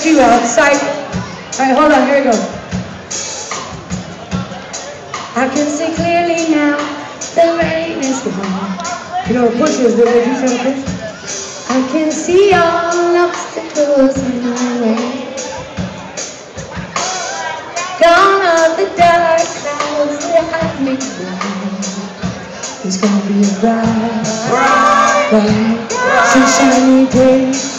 too outside. Alright, hold on, here we go. I can see clearly now, the rain is gone. You know what push is, do they do some push? I can see all obstacles in my way. Gone are the dark clouds that have me blind. It's gonna be a bright, sunshiny day.